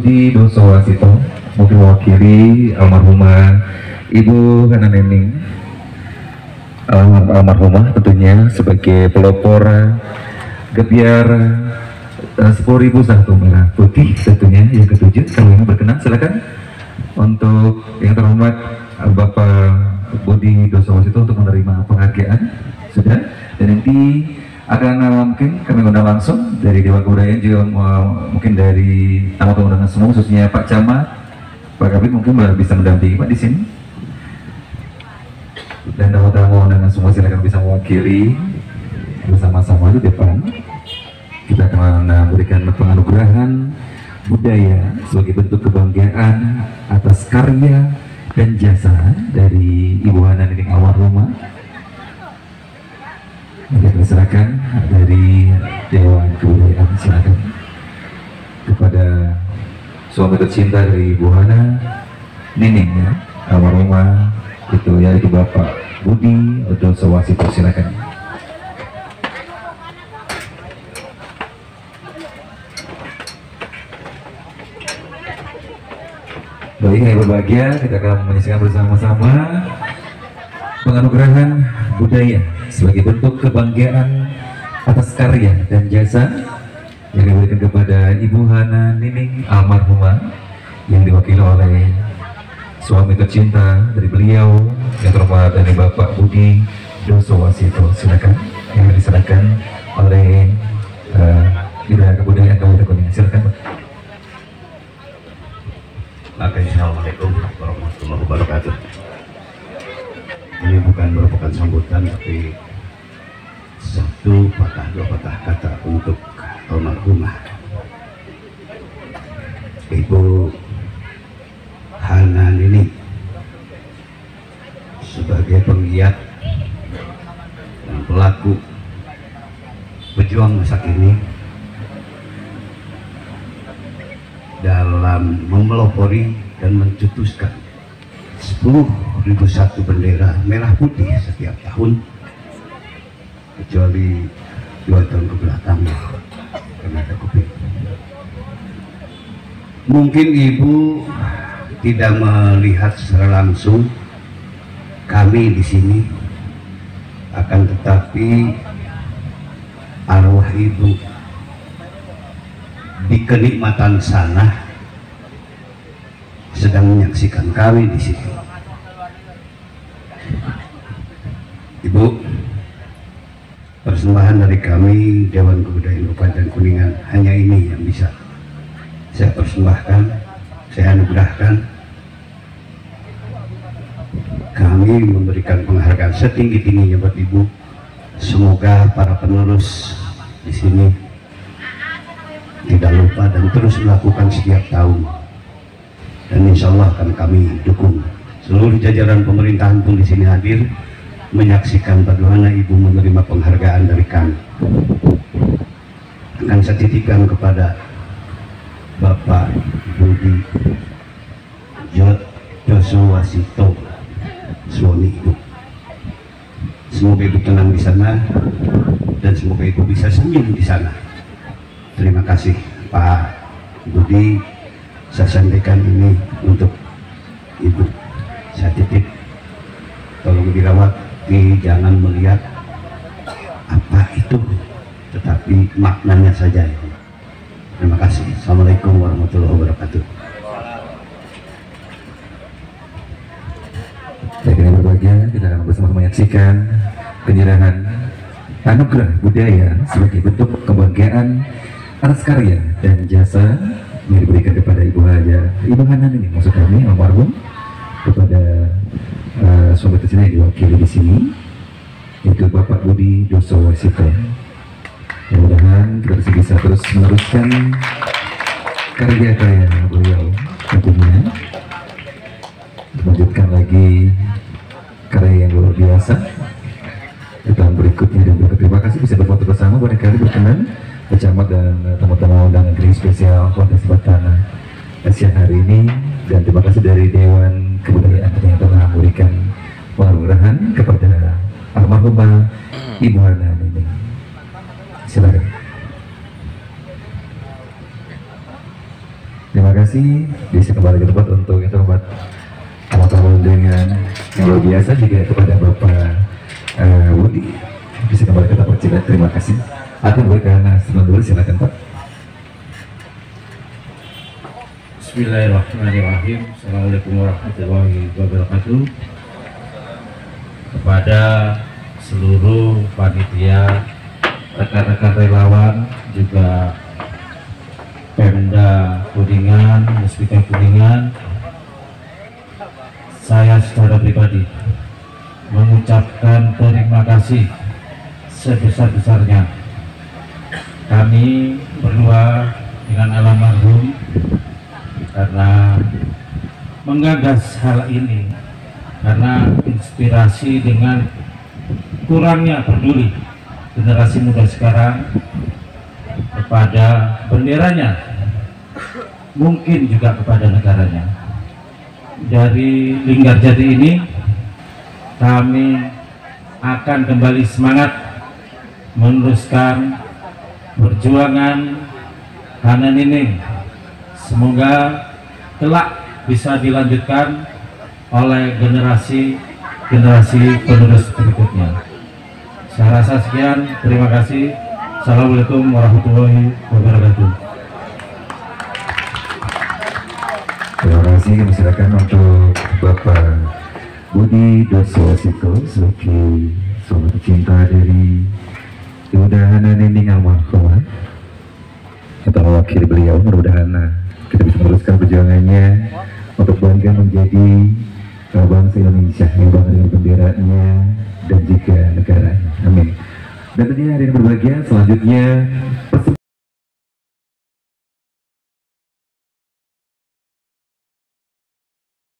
Budi Dosowasito mungkin mewakili almarhumah Ibu Hana Nining, almarhumah tentunya sebagai pelopor gebiar 10.000 satu merah putih tentunya yang ketujuh. Kalau yang berkenan silakan untuk yang terhormat Bapak Budi Dosowasito untuk menerima penghargaan sudah, dan nanti akan mungkin kami undang langsung dari Dewan Kebudayaan juga mungkin dari tamu-tamu undangan semua, khususnya Pak Camat, Pak Kabit mungkin bisa mendampingi Pak di sini, dan tamu-tamu undangan semua silakan bisa mewakili bersama-sama di depan. Kita akan memberikan penganugerahan budaya sebagai bentuk kebanggaan atas karya dan jasa dari Ibu Hana Nining almarhumah. Kita silakan dari Dewan Kebudayaan, silakan kepada suami tercinta dari Ibu Hana Nining ya, almarhumah itu yaitu Bapak Budi Dosowasito, silakan. Baik, yang berbahagia, kita akan menyaksikan bersama-sama penganugerahan budaya sebagai bentuk kebanggaan atas karya dan jasa yang diberikan kepada Ibu Hana Nining almarhumah yang diwakili oleh suami tercinta dari beliau yang terhormat dari Bapak Budi Dosowasito. Silakan yang diserahkan oleh Bidang Kebudayaan Kabupaten Kuningan. Silakan Pak. Assalamualaikum warahmatullahi wabarakatuh. Ini bukan merupakan sambutan, tapi satu patah dua patah kata untuk almarhumah Ibu Hana Nining sebagai penggiat dan pelaku pejuang masa kini dalam memelopori dan mencetuskan 10.001 bendera merah putih setiap tahun, kecuali 2 tahun kebelakang karena ada COVID. Mungkin Ibu tidak melihat secara langsung kami di sini, akan tetapi arwah Ibu di kenikmatan sana sedang menyaksikan kami di situ. Ibu, persembahan dari kami Dewan Kebudayaan Kabupaten Kuningan hanya ini yang bisa saya persembahkan, saya anugerahkan. Kami memberikan penghargaan setinggi-tingginya buat Ibu. Semoga para penerus di sini tidak lupa dan terus melakukan setiap tahun, dan insya Allah akan kami dukung. Seluruh jajaran pemerintahan pun di sini hadir menyaksikan bagaimana Ibu menerima penghargaan dari kami. Akan saya titipkan kepada Bapak Budi Dosowasito, suami Ibu. Semoga Ibu tenang di sana dan semoga Ibu bisa senyum di sana. Terima kasih Pak Budi, saya sampaikan ini untuk Ibu. Saya titip, tolong dirawat, jangan melihat apa itu, tetapi maknanya saja. Terima kasih. Assalamualaikum warahmatullahi wabarakatuh. Baik, yang berbahagia, kita akan bersama menyaksikan penyerahan anugerah budaya sebagai bentuk kebanggaan atas karya dan jasa yang diberikan kepada Ibu Hana Nining, maksud kami almarhum, kepada suami tercinta yang diwakili di sini yaitu Bapak Budi Dosowasito. Mudah-mudahan kita bisa terus meneruskan karya-karya beliau, tentunya melanjutkan lagi karya yang luar biasa di tahun berikutnya. Dan terima kasih bisa berfoto bersama, barangkali berkenan Pecamat dan teman-teman undangan kering spesial kontes Batana siang hari ini. Dan terima kasih dari Dewan Kebudayaan yang telah memberikan penghargaan kepada almarhumah Ibu Hana Nining. Silakan. Terima kasih. Bisa kembali ke tempat untuk yang terhormat awal dengan yang luar biasa juga kepada Bapak Budi. Bisa kembali ke tempat juga. Terima kasih. Akan berikan semangat dulu, silakan Pak. Bismillahirrahmanirrahim. Assalamualaikum warahmatullahi wabarakatuh. Kepada seluruh panitia, rekan-rekan relawan, juga Pemda Kuningan, Muspika Kuningan, saya secara pribadi mengucapkan terima kasih sebesar-besarnya. Kami berdua dengan almarhum karena menggagas hal ini, karena inspirasi dengan kurangnya peduli generasi muda sekarang kepada benderanya, mungkin juga kepada negaranya. Dari Linggarjati ini kami akan kembali semangat meneruskan perjuangan Hana Nining. Semoga kelak bisa dilanjutkan oleh generasi penerus berikutnya. Saya rasa sekian, terima kasih. Assalamualaikum warahmatullahi wabarakatuh. Terima kasih. Kami silakan untuk Bapak Budi Doswasito sebagai suami tercinta dari Ibu Hana Nining almarhumah, atau mewakili beliau. Mudah-mudahan kita bisa meneruskan perjuangannya untuk bangga menjadi bangsa Indonesia yang bangga dengan benderanya dan juga negaranya. Amin. Dan tentunya hari ini berbahagia selanjutnya